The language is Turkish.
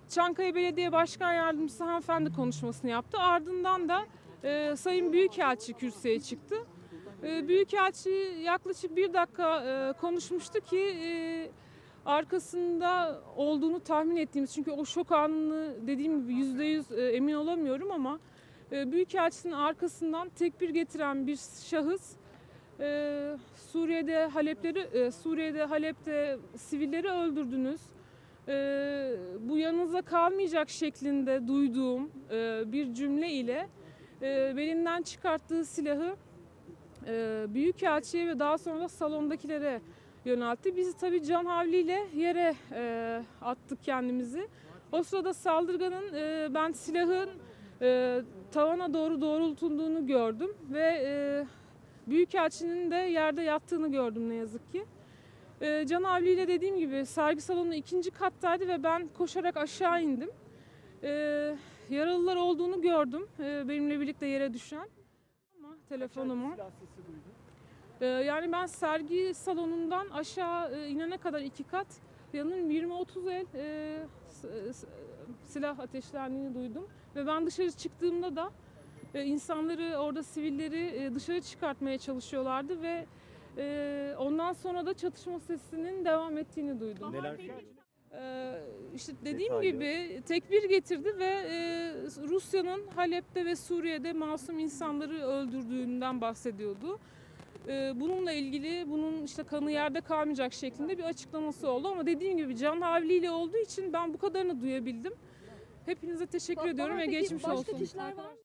Çankaya Belediye Başkan Yardımcısı hanımefendi konuşmasını yaptı. Ardından da Sayın Büyükelçi kürsüye çıktı. Büyükelçi yaklaşık 1 dakika konuşmuştu ki arkasında olduğunu tahmin ettiğimiz, çünkü o şok anını dediğim gibi %100 emin olamıyorum ama Büyükelçinin arkasından tekbir getiren bir şahıs Suriye'de Halep'te sivilleri öldürdünüz. Bu yanınıza kalmayacak şeklinde duyduğum bir cümle ile belinden çıkarttığı silahı Büyükelçiye ve daha sonra da salondakilere yöneltti. Biz tabii can havliyle yere attık kendimizi. O sırada saldırganın ben silahın tavana doğru doğrultulduğunu gördüm ve Büyükelçinin de yerde yattığını gördüm ne yazık ki. Can havliyle dediğim gibi sergi salonu 2. kattaydı ve ben koşarak aşağı indim. Yaralılar olduğunu gördüm benimle birlikte yere düşen. Ama telefonumu. Yani ben sergi salonundan aşağı inene kadar 2 kat yanın 20-30 el silah ateşlendiğini duydum. Ve ben dışarı çıktığımda da insanları, orada sivilleri dışarı çıkartmaya çalışıyorlardı ve ondan sonra da çatışma sesinin devam ettiğini duydum. İşte dediğim gibi tekbir getirdi ve Rusya'nın Halep'te ve Suriye'de masum insanları öldürdüğünden bahsediyordu. Bununla ilgili bunun işte kanı yerde kalmayacak şeklinde bir açıklaması oldu ama dediğim gibi can havliyle olduğu için ben bu kadarını duyabildim. Hepinize teşekkür ediyorum ve geçmiş olsun.